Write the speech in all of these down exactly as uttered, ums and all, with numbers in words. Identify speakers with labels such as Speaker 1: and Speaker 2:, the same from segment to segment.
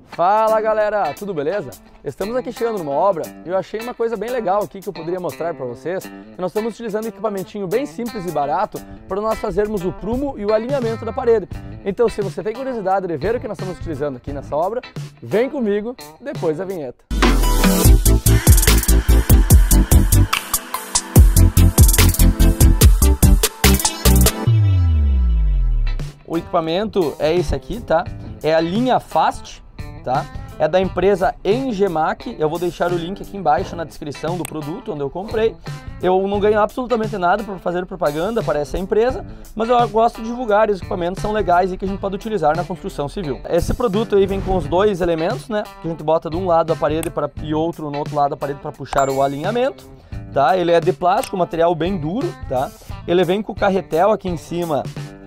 Speaker 1: Fala galera, tudo beleza? Estamos aqui chegando numa obra e eu achei uma coisa bem legal aqui que eu poderia mostrar para vocês. Nós estamos utilizando um equipamentinho bem simples e barato para nós fazermos o prumo e o alinhamento da parede. Então, se você tem curiosidade de ver o que nós estamos utilizando aqui nessa obra, vem comigo depois da vinheta. O equipamento é esse aqui, tá? É a linha Fast, tá? É da empresa Engemac. Eu vou deixar o link aqui embaixo na descrição do produto onde eu comprei. Eu não ganho absolutamente nada por fazer propaganda para essa empresa, mas eu gosto de divulgar, e os equipamentos são legais e que a gente pode utilizar na construção civil. Esse produto aí vem com os dois elementos, né? Que a gente bota de um lado da parede pra, e outro no outro lado da parede para puxar o alinhamento, tá? Ele é de plástico, material bem duro, tá? Ele vem com o carretel aqui em cima,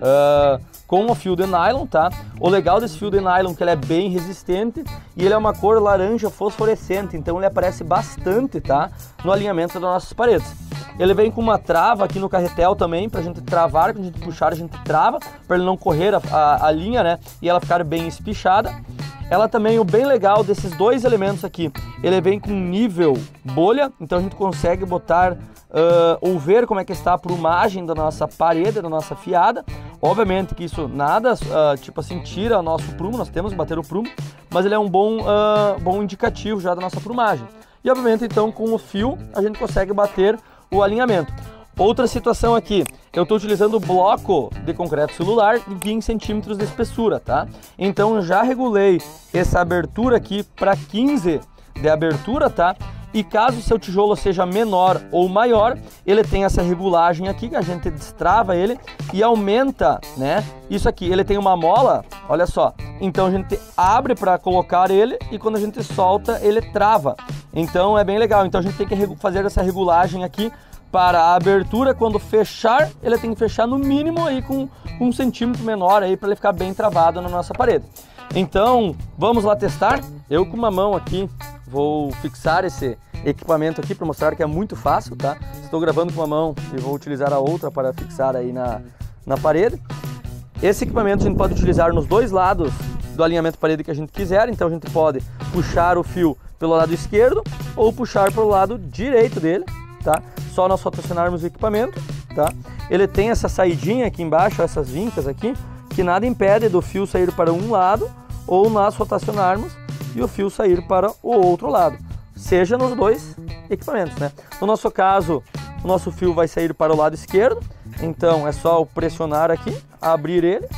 Speaker 1: uh, com o fio de nylon, tá? O legal desse fio de nylon é que ele é bem resistente e ele é uma cor laranja fosforescente, então ele aparece bastante, tá? No alinhamento das nossas paredes. Ele vem com uma trava aqui no carretel também, pra gente travar, quando a gente puxar a gente trava, para ele não correr a, a, a linha, né? E ela ficar bem espichada. Ela também, o bem legal desses dois elementos aqui, ele vem com nível bolha, então a gente consegue botar uh, ou ver como é que está a prumagem da nossa parede, da nossa fiada. Obviamente que isso nada, uh, tipo assim, tira o nosso prumo, nós temos que bater o prumo, mas ele é um bom, uh, bom indicativo já da nossa prumagem. E obviamente então com o fio a gente consegue bater o alinhamento. Outra situação aqui, eu estou utilizando bloco de concreto celular de quinze centímetros de espessura, tá? Então já regulei essa abertura aqui para quinze de abertura, tá? E caso o seu tijolo seja menor ou maior, ele tem essa regulagem aqui que a gente destrava ele e aumenta, né? Isso aqui, ele tem uma mola, olha só. Então a gente abre para colocar ele e quando a gente solta, ele trava. Então é bem legal. Então a gente tem que fazer essa regulagem aqui para a abertura. Quando fechar, ele tem que fechar no mínimo aí com um centímetro menor aí para ele ficar bem travado na nossa parede. Então, vamos lá testar. Eu com uma mão aqui vou fixar esse equipamento aqui para mostrar que é muito fácil, tá? Estou gravando com uma mão e vou utilizar a outra para fixar aí na, na parede. Esse equipamento a gente pode utilizar nos dois lados do alinhamento parede que a gente quiser, então a gente pode puxar o fio pelo lado esquerdo ou puxar pelo lado direito dele, tá? Só nós rotacionarmos o equipamento, tá? Ele tem essa saidinha aqui embaixo, essas vincas aqui, que nada impede do fio sair para um lado ou nós rotacionarmos e o fio sair para o outro lado, seja nos dois equipamentos, né? No nosso caso, o nosso fio vai sair para o lado esquerdo, então é só pressionar aqui, abrir ele,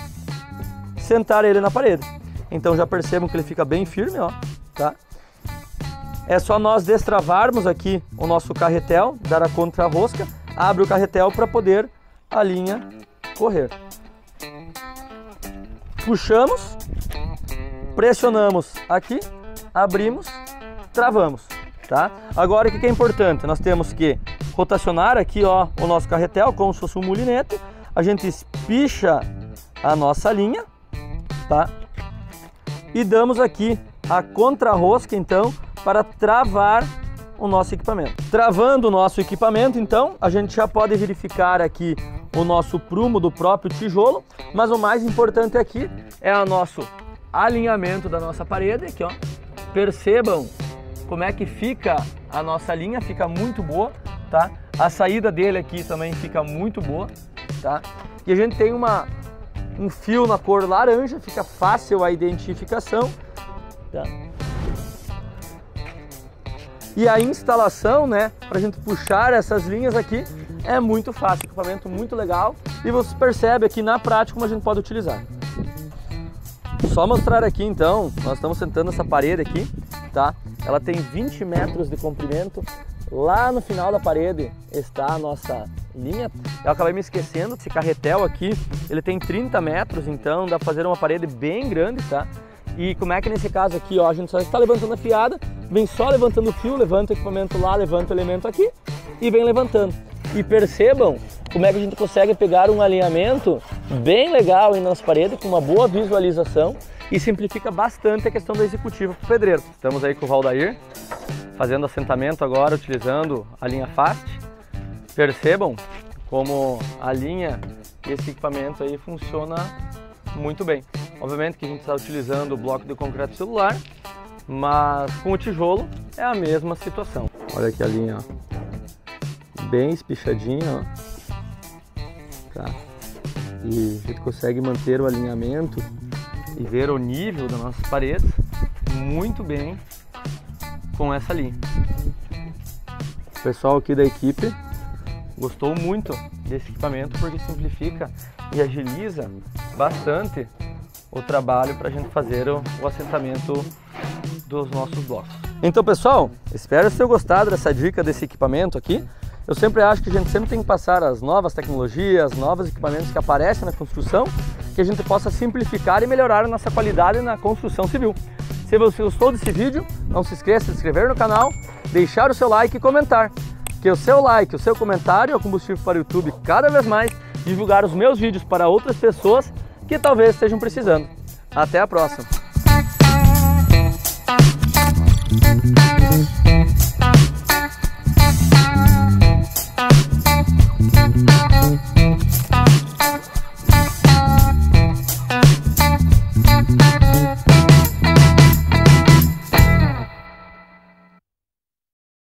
Speaker 1: sentar ele na parede. Então já percebam que ele fica bem firme, ó, tá? É só nós destravarmos aqui o nosso carretel, dar a contra-rosca, abre o carretel para poder a linha correr. Puxamos, pressionamos aqui, abrimos, travamos, tá? Agora o que é importante? Nós temos que rotacionar aqui, ó, o nosso carretel como se fosse um mulinete. A gente espicha a nossa linha, tá? E damos aqui a contra-rosca, então, para travar o nosso equipamento. Travando o nosso equipamento, então, a gente já pode verificar aqui o nosso prumo do próprio tijolo, mas o mais importante aqui é o nosso alinhamento da nossa parede, aqui, ó. Percebam como é que fica a nossa linha, fica muito boa, tá? A saída dele aqui também fica muito boa, tá? E a gente tem uma, um fio na cor laranja, fica fácil a identificação, tá? E a instalação, né, para a gente puxar essas linhas aqui é muito fácil, equipamento muito legal e você percebe aqui na prática como a gente pode utilizar. Só mostrar aqui então, nós estamos sentando essa parede aqui, tá? Ela tem vinte metros de comprimento, lá no final da parede está a nossa linha. Eu acabei me esquecendo, esse carretel aqui, ele tem trinta metros, então dá para fazer uma parede bem grande, tá? E como é que nesse caso aqui, ó, a gente só está levantando a fiada, vem só levantando o fio, levanta o equipamento lá, levanta o elemento aqui e vem levantando. E percebam como é que a gente consegue pegar um alinhamento bem legal aí nas paredes, com uma boa visualização e simplifica bastante a questão da executiva para o pedreiro. Estamos aí com o Valdair, fazendo assentamento agora, utilizando a linha Fast. Percebam como a linha, esse equipamento aí funciona muito bem. Obviamente que a gente está utilizando o bloco de concreto celular, mas com o tijolo é a mesma situação. Olha aqui a linha, ó, bem espichadinha, ó. Tá. E a gente consegue manter o alinhamento e ver o nível das nossas paredes muito bem com essa linha. O pessoal aqui da equipe gostou muito desse equipamento porque simplifica e agiliza bastante o trabalho para a gente fazer o, o assentamento dos nossos blocos. Então, pessoal, espero ter gostado dessa dica desse equipamento aqui. Eu sempre acho que a gente sempre tem que passar as novas tecnologias, novos equipamentos que aparecem na construção, que a gente possa simplificar e melhorar a nossa qualidade na construção civil. Se você gostou desse vídeo, não se esqueça de se inscrever no canal, deixar o seu like e comentar. Que o seu like, o seu comentário é o combustível para o YouTube cada vez mais divulgar os meus vídeos para outras pessoas que talvez estejam precisando. Até a próxima!